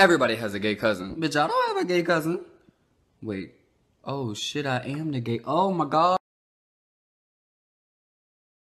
Everybody has a gay cousin. Bitch, I don't have a gay cousin. Wait. Oh shit, I am the gay. Oh my god.